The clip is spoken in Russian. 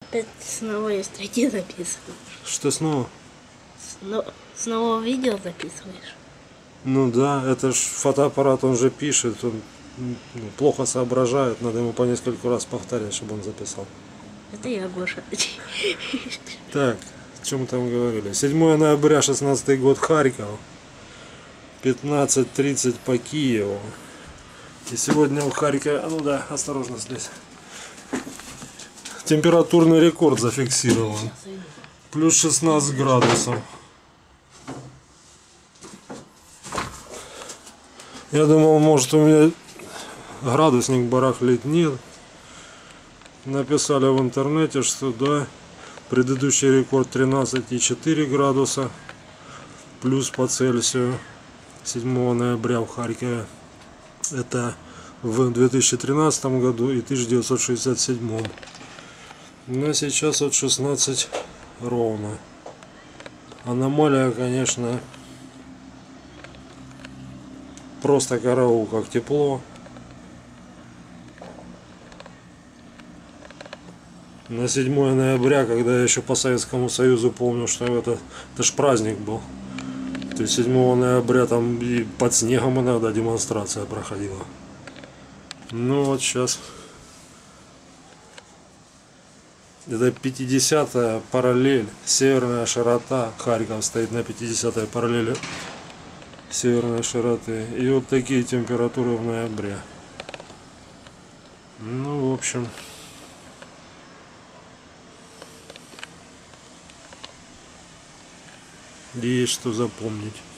Опять снова из 3D записываешь. Что снова? Снова видео записываешь. Ну да, это ж фотоаппарат, он же пишет, он плохо соображает, надо ему по нескольку раз повторять, чтобы он записал. Это я, Гоша. Так, о чем мы там говорили? 7 ноября 16 год, Харьков. 15:30 по Киеву. И сегодня в Харькове, ну да, осторожно здесь. Температурный рекорд зафиксирован. Плюс 16 градусов. Я думал, может, у меня градусник барахлит. Нет. Написали в интернете, что да, предыдущий рекорд 13,4 градуса. Плюс по Цельсию. 7 ноября в Харькове. Это в 2013 году и 1967. Но сейчас вот 16 ровно. Аномалия, конечно, просто караул, как тепло. На 7 ноября, когда я еще по Советскому Союзу помню, что это ж праздник был. То есть 7 ноября там и под снегом иногда демонстрация проходила. Ну вот сейчас. Это 50-я параллель, северная широта. Харьков стоит на 50-й параллели северной широты. И вот такие температуры в ноябре. Ну, в общем, есть что запомнить.